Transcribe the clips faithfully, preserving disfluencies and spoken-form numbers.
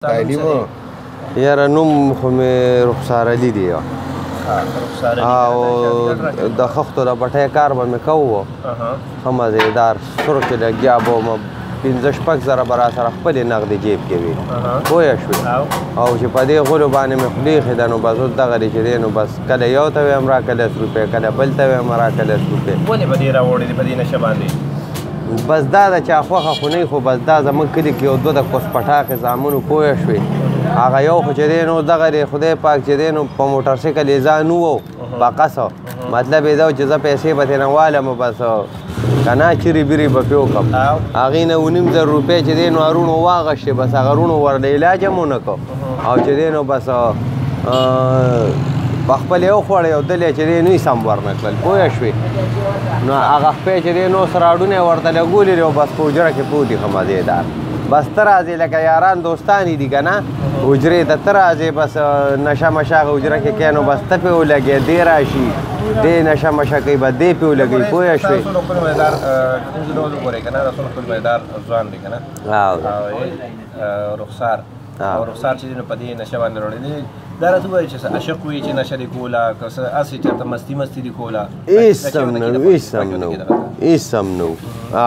تعلیمو یاره نوم خو مې رخسار علي دی او د خښتو د بټۍ کار به مې کوو ښه مزېدار سور کې لګیا به وم پنځه شپږ زره به راسره خپلې نغدې جیب کې وي پوه شوې او چې په دې غلو باندې مې خولې ایښې ده نو بس اوس دغه دی چې دی نو بس کله یو ته ویم راکړه لس روپۍ کله بل ته ویم راکړه لس روپۍ ولې به دې راوړې دي په دې نشه باندې بس دا د چا خوښه خو نه خو بس دا زموږ کلي کې یو دوه د کوس پټاقې زامنو پوه شوې هغه یو خو چې دی نو دغه دی خدای پاک چې دی نو په موټرسایکل یې ځان وو بقصه مطلب یې دا و چې زه پیسې به ترېنه والم بس که نه چیرې بیرې به پې وکړم هغې نه اوه نیم زره روپۍ چې دی نو هروڼو واغشتې بس هغه روڼو ورله علاج هم ونه کړ او چې دی نو بس په خپل یې وخوړی او دل یې چې دی نو یې سم ورنه کړل پوه شوې نو هغه خپې چې دی نو سراډونه یې ورته لګولي دي او بس په حجره کې پروت دي ښه مزېدار بس ته راځې لکه یاران دوستان دي که نه حجرې ته ته راځې بس نشه مشه هغه حجره کې کوې نو بس ته پې ولګې دی راشي دی نشه مشه کوي به دی پې ولګوي پوه شوې ځوان دی که نه رخسار او رخسار چې دی نو په دې نشه باندې وروړی دی دا راته ووایي چې څه عشق وي چې نشه دې کوله که څه هسې چېرته مستي مستي دې کوله هېڅ هم نه و هېڅ هم نه و هېڅ هم نه و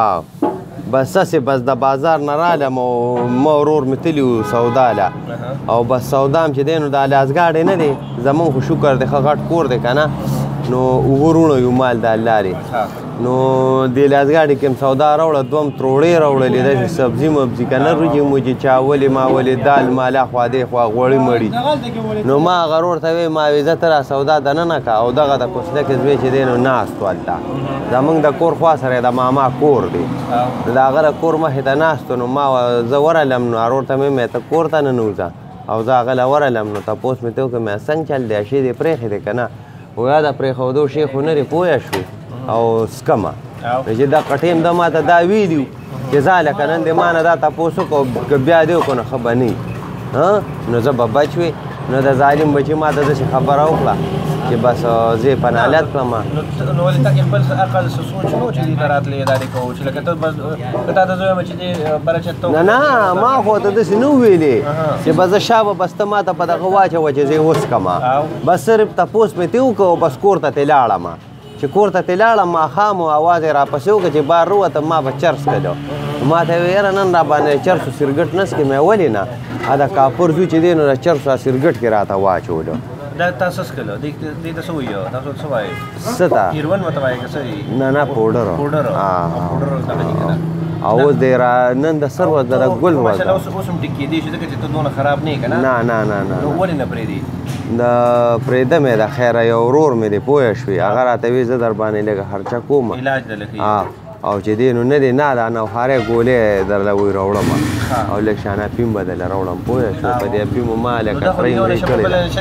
بس هسې بس د بازار نه رالم او ما ورور مې تلي وو سودا له او بس سودا هم چې دی نو دا لاسګاډی نه دی زمونږ خو شکر دی ښه غټ کور دی که نه نو اووه وروڼه یو مال د الله دی نو دې لاسګاډي کې هم سودا راوړه دوه هم تروړې راوړلې داسې سبزي مبزي که نه روجې موجې چاولې ماولې دال ماله خوا دې خوا غوړي مړي نو ما هغه ورور ته ویې ما وې زه ته را سودا دننه که او دغه د کوڅله کې زوی چې دی نو ناست و هلته زمونږ د کور خوا سره د ماما کور دی نو د هغه د کور مخې ته ناست نو ما زه ورغلم نو ورور ته مې مې ته کور ته ننوځه او زه هغه له ورغلم نو تپوس مې ته وکړه مې څنګه چل دی شی دې پرېښې دی که نه ویا د پرېښودو شی خو نه دی پوه شوې او سکمه چې دا قټیم د ما ته دا ویلي و چې ځه لکه نن دې ما نه دا تپوس وکړو که بیا دې وکړو نو ښه به نه نو زه به بچ وې نو د ظالم بچي ما ته داسې خبره وکړه چې بس زه یې په نالت کړم نو ولې تا کې خپل عقل څه سوچ نه و چې دې ته راتلې دا دې کوو چې لکه ته بس که تا ته زه وایم چې دې بله چت ته نه نه ما خو ته داسې نه وویلې چې بس زه شابه بس ته ما ته په دغه واچوه چې زه یې وڅکمه بس صرف تپوس مې ترې وکړو بس کور ته ترې لاړم چې کور ته ترې لاړم ماښام و اواز یې راپسې وکړه چې بار ووتم ما به چرس کړو ما ته ویې یاره نن را باندې چرسو سرګټ نه څکې مې ولې نه دا کاپور زوی چې دی نو د چرسو سرګټ کې راته واچولو دا تاسو څه کړل دې ته څه وایي تاسو څه وایي څه ته هیروین ورته وایي که څه نه نه پوډر پوډر پوډر دغه دي که نه او اوس دی را نن د سر ورځ د ګل ورځ ده اوس هم ټیک کېدی شي ځکه چې ته دونه خراب نه یې که نه نه نه نه نه نو ولې نه پرېږدي د پرېږده مې د خیره یو ورور مې دی پوه شوې هغه راته وایي زه در باندې لږه خرچه کوم علاج دله کوي او چې دی نو نه دی نه دا نوخارۍ ګولۍ درله وی راوړم او لږ شان افیم به درله راوړم پوه شوې په دې افیمو ما لکه ترۍ نه کړې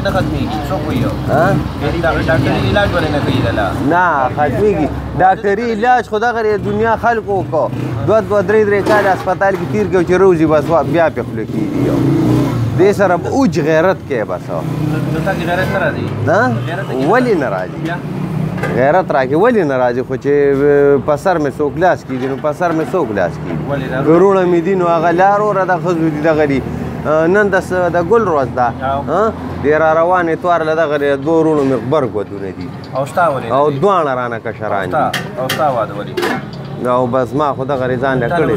نه ختمېږي ډاکټري علاج خو دغه دنیا خلکو وکړو دوه دوه درې درې کاله هسپتال کې تېر کړو چې روزي بس بیا پې خوله کېږي دې سره به اوج غیرت کوې بس ولې نه راځي غیرت راکې ولې نه راځي خو چې په سر مې څوک لاس کېږي نو په سر مې څوک لاس کېږي ګروړه مې دي نو هغه لار وره د ښځو دي دغه دي نن د ګل ورځ ده دې را روان اتوار له دغه دوه وروڼو مې غبرګ ودونه دي او دواړه رانه کشران دي او بس ما خو دغه ځان له کړی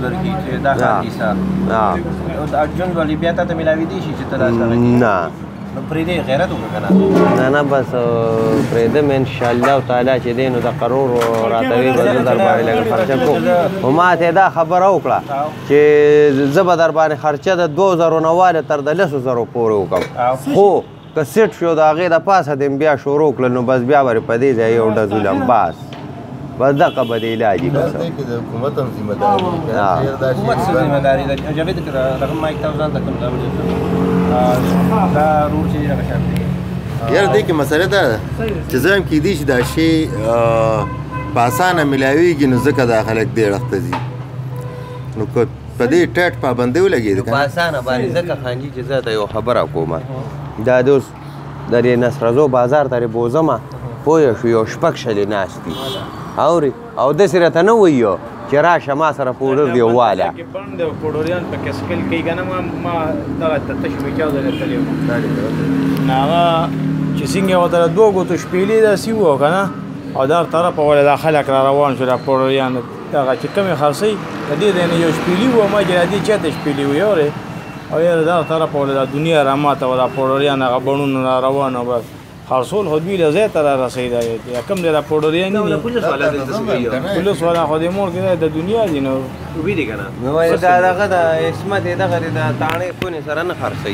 نه نو پرېږدې غیرت وکړه که نه نه بس پرېږده مې انشاءالله تعالی چې دی نو د قرور راته وي به زه در باندې لږه خرچه کوم خو ما ته یې دا خبره وکړه چې زه به در باندې خرچه د دوه زرو نه واله تر د لسو زرو پورې وکړم خو که سیټ شو د هغې د پاسه دې بیا شروع کړل نو بس بیا به په دې ځای یو ډز ولم بس بس دغه به د علاج وي بس حکومت هم ذمه داري حکومت څه ذمه داري ده جاوید رقم مایک ته ځان ته کوم دا رور چې هغه شان دی یاره دې کې مسله دا ده چې زه هم کېدی شي دا شی په اسانه میلاویږي نو ځکه دا خلک دې اړخ ته ځي نو که په دې ټیټ پابندۍ ولګېږي په اسانه باندې ځکه خانجي چې زه ته یو خبره کوم دا د اوس د دې نصرزو بازار ته بوځمه پوه شو یو شپږ شلې ناست دي اورې او داسې راته نه وایي چې راشه ما سره پوډر دی وواله بند او پوډریان پکې سکل کوي که نه ما دغه ته تشویقیا ځای تللی وم نو هغه چې څنګه ورته دوه ګوتو شپېلې داسې وو که نه او دا طرفه ولې دا خلک را روان شو دا پوډریان دغه چې کومې خرڅوي د دې ځای نه یو شپېلي وو ما چې د دې چاته شپېلې وي اورې او یاره دغه طرفه ولې دا دنیا را ماته وه دا پوډریان هغه بڼونه را روان او بس خرڅول خو دوی له ځای ته را رسوي دا کوم دی دا پوډریان دي پولیس والا خو دې مور کې د دنیا دي نو وبېدې که نه نو وایي دا دغه د عصمت یې دغه دی د تاڼې کونې سره نه خرڅوي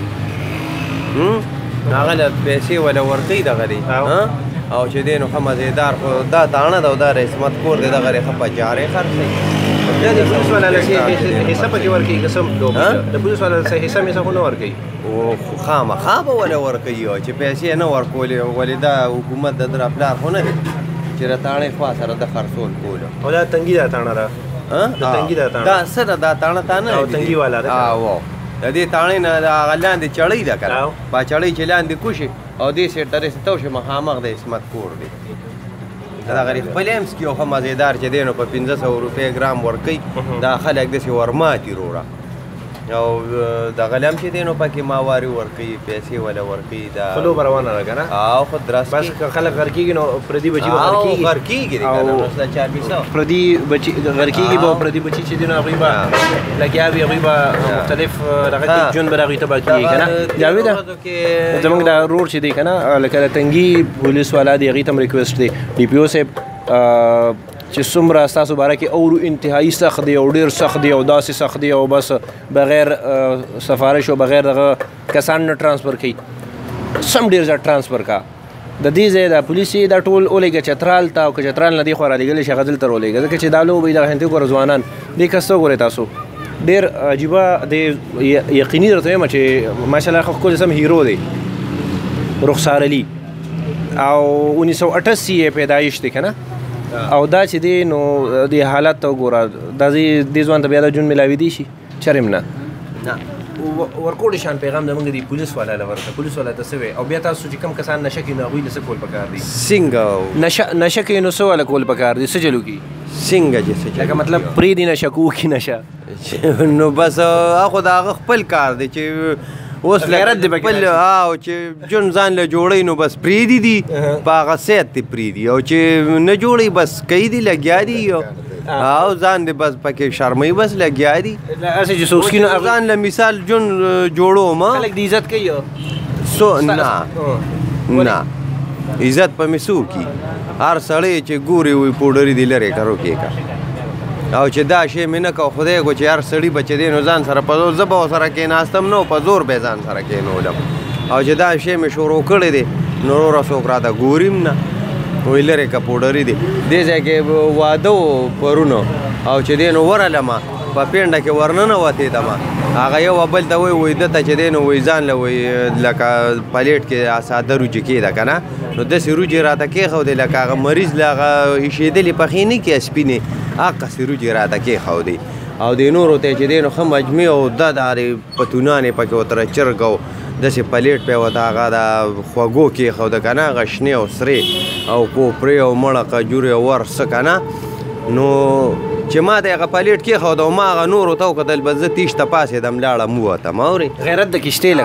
هغه له پیسې وله ورکوي دغه دی او چې دی نو ښه مزېدار خو دا تاڼه ده او دا د عصمت کور دی دغه دی ښه په جارې خرڅوي دا د پولیس والا له حصه پکې ورکوي که څه د پولیس والا له حصه میسه خو نه ورکوي خامخا به وله ورکوي چې پیسې نه ورکولې ولې دا حکومت د ده پلار خو نه دی چې د تاڼې خوا سره د خرڅول کوله او دا تنګي دا تاڼه ده د تنګي دا تاڼه دا څه ده دا تاڼه تا نه او تنګي والا ده او د دې تاڼې نه د هغه لاندې چړۍ ده که نه با چړۍ چې لاندې کوشي او دې سیټ ته رسې تو شي مخامخ د عصمت کور دی دغه د خپل امس کې یو ښه مزېدار چې دی نو په پنځه سوه روپۍ ګرام ورکوي دا خلک داسې ورماتي وروړه او دغه لم چې دی نو پکې ماواري ورکوي پیسې وله ورکوي دا خو لوبه روانه ده که نه او خو درس بس که خلک غر کېږي نو پردي بچي به غر کېږي غر کېږي دی که نه نو دا چار پیسه پردي بچي غر کېږي به پردي بچي چې دي نو هغوی به لګیا وي هغوی به مختلف دغه کې ژوند به د هغوی تباه کېږي که نه جاویده زموږ دا رور چې دی که نه لکه د تنګي پولیس والا دی هغوی ته هم ریکویسټ دی ډي پي او صاحب چې څومره ستاسو باره کې اورو انتهایي سخت دی او ډېر سخت دی او داسې سخت دی او بس بغیر سفارش او بغیر دغه کسان نه ټرانسفر کوي سم ډېر زیات ټرانسفر کا د دې ځای د پولیس دا ټول ولېږه چترال ته او که چترال نه دې خوا رالیږلی شي هغه دلته راولېږه ځکه چې دا لوبې دغه هنتې ګوره ځوانان دې کس ته وګورئ تاسو ډېر عجیبه د یقیني درته وایم چې ماشاءالله ښکلی سم هیرو دی رخسار علي او انیس سو اٹھاسی یې پیدایش دی که نه او دا چې دی نو د حالت ته وګوره دا دې ځوان ته بیا د ژوند میلاویدی شي چرم نه ورکوړي شان پیغام زموږ د پولیس والا له ورته پولیس والا ته څه وی او بیا تاسو چې کوم کسان نشه کوي نو هغوی له څه کول پکار دي څنګه نشه نشه کوي نو څه والا کول پکار دي څه چلو کوي څنګه چې څه لکه مطلب پرېږدي نشه کو وکړي نشه نو بس هغه د هغه خپل کار دی چې اوس غیرت دی خپل او چې جون ځان له جوړی نو بس پرېږدي دي په هغه صحت دې پرېږدي او چې نه جوړی بس کوي دي لګیا دي او ځان دې بس پکې شرموي بس لګیا دي هسې چې څوک سکي ځان له مثال جون جوړو ما خلک د عزت کوي سو نه نه عزت په مې څوک کي هر سړی چې ګوري وي پوډري دې لرې کرو کې کا او چې دا شی مې نه کو خدای کو چې هر سړي به چې دی نو ځان سره په زور زه به ورسره کېناستم نو په زور به ځان سره کېنولم او چې دا شی مې شروع کړی دی نو وروره څوک راته ګوریم نه وایي لرې که پوډري دی دې ځای کې واده و پرونو او چې دی نو ورغلمه په پینډه کې ورننه وتېدمه هغه یو بل ته وایي وایي دته چې دی نو وایي ځان له وایي لکه پلیټ کې ساده روجي کېده که نه نو داسې روجي راته کېښودې لکه هغه مریض له هغه ایښېدلې پخې نه کړي سپینې هغسې روجي راته کېښودې او د نورو ته چې دی نو ښه مجمع او دا د پتونانې پکې ورته چرګ او داسې پلیټ پې ورته هغه د خوږو کېښوده که نه هغه شنې او سرې او کوپرې او مړه کجورې او ور څه که نه نو چې ما ته هغه پلیټ کېښوده او ما هغه نورو ته وکتل بس زه تیش ته پاسېدم لاړم ووتم اورې غیرت د کشتې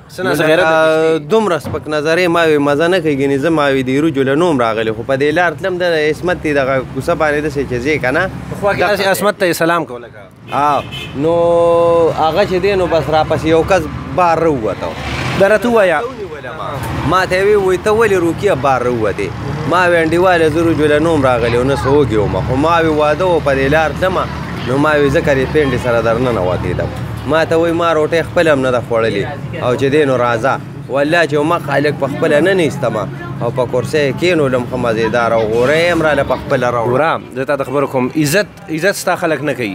لکه دومره سپک نظرې ما وی مزه نه کوي ګنې زه ما وی د روجو له نوم راغلی خو په دې لار تلم د عصمت دی دغه کوڅه باندې داسې چې ځې که نه خوا کې عصمت ته سلام کوه لکه او نو هغه چې دی نو بس راپسې یو کس بار راووته دا راته ووایه ما ته وی وایي ته ولې روکیه بار راووتې ما وی انډیواله زه روجو له نوم راغلی او نه څه وږې ومه خو ما وی واده و په دې لار تلمه نو ما وی ځکه دې پینډې سره درننه وتېدم ما ته وایي ما روټۍ خپله هم نه ده خوړلې او چې دی نو راځه والله چې مخ هلک په خپله نه نیستمه او په کرسۍ یې کېنولم ښه مزېدار او غوره یې هم راله په خپله راوړه ګوره زه تا ته خبره کوم عزت عزت ستا خلک نه کوي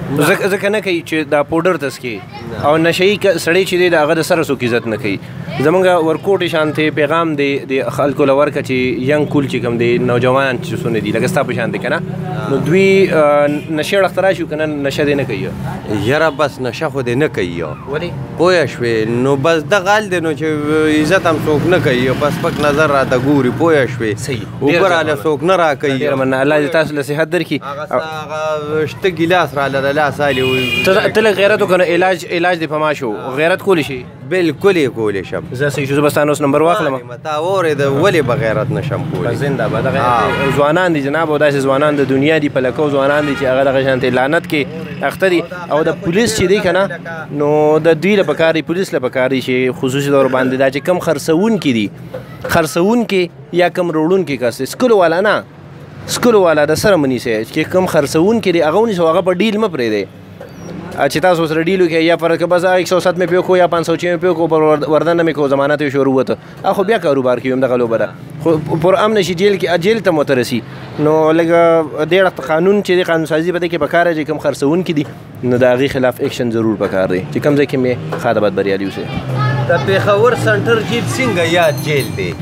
ځکه نه کوي چې دا پوډر تسکي او نشهي سړی چې دی د هغه د سره څوک عزت نه کوي. زمونږ ورکوټې شانتې پیغام دی د خلکو له ورکه چې ینګ کول چې کوم دی نوجوان چې څونه دي لکه ستا په شان دی که نه نو دوی نشې اړخ ته راشي که نه نشه دی نه کوي. یاره بس نشه خو دې نه کوي. ولې پوه شوې نو بس دغه حال دی نو چې عزت هم څوک نه کوي په سپک نظر راته ګوري. پوه شوې اوبه راله څوک نه راکوي. ډېره مننه الله دې تاسو له صحت درکړي. هغه شته ګیلاس راله له لاس الي ته لږ غیرت وکړه علاج علاج دې په ما شو غیرت کولی شي. بالکل یې کولی شم. زه صحیح شو زه به ستا اوس نمبر واخلم. تا واورېده ولې به غیرت نشم کولی. زنده باد دغه ځوانان دي جناب او داسې ځوانان د دنیا دي په لکو ځوانان دي چې هغه دغه شانتې لعنت کې اخته دي او د پولیس چې دی که نه نو د دوی له پکار دي پولیس له پکار دي چې خصوصي طور باندې دا چې کم خرڅوونکي دي خرڅوونکي یا کم روړونکي کس سکلو والا نه سکلو والا د سره منیسئ چې کم خرڅوونکي دي هغه ونیسئ هغه په ډیل مه پرېږدئ چې تاسو سره ډیل وکړئ یا فرض که بس ایک سو ست مې پې وکړو یا پانچ سو چھ مې پې وکړو پر وردن نه مې کړو ضمانت یې شروع وته خو بیا کاروبار کوي همدغه لوبه ده خو پر امن شي جیل کې جیل ته مو ته رسي نو لږه دې اړخ قانون چې دی قانون سازي په دې کې پکار دی چې کوم خرڅوونکي دي نو د هغې خلاف ایکشن ضرور پکار دی چې کوم ځای کې مې ښه د بد بریالي اوسئ. د پېښور سنټر جیل څنګه یاد جیل دی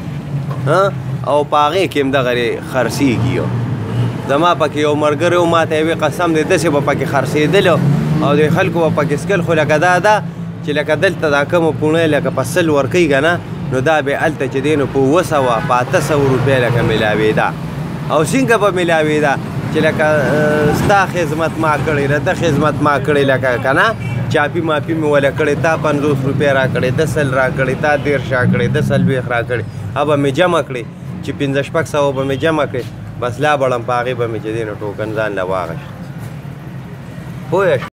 او په هغې کې هم دغه خرڅېږي. زما پکې یو ملګری و ما ته یې وې قسم دی داسې به پکې خرڅېدلو او د خلکو به پکې سکل خو لکه دا ده چې لکه دلته دا کومه پوڼۍ لکه په سل ورکوي که نه نو دا به هلته چې دی نو په اووه سوه په اته سوه روپۍ لکه میلاوېده او څنګه به میلاوېده چې لکه ستا خدمت ما کړی ده ده خدمت ما کړی لکه که نه چاپي ماپي مې وله کړې تا پنځوس روپۍ را کړې ده سل را کړې تا دېرش را کړې ده څلوېښت را کړې هغه به مې جمع کړې چې پنځه شپږ سوه به مې جمع کړې بس لا بړم په هغې به مې چې دی نو ټوکن ځان له واغشت. پوه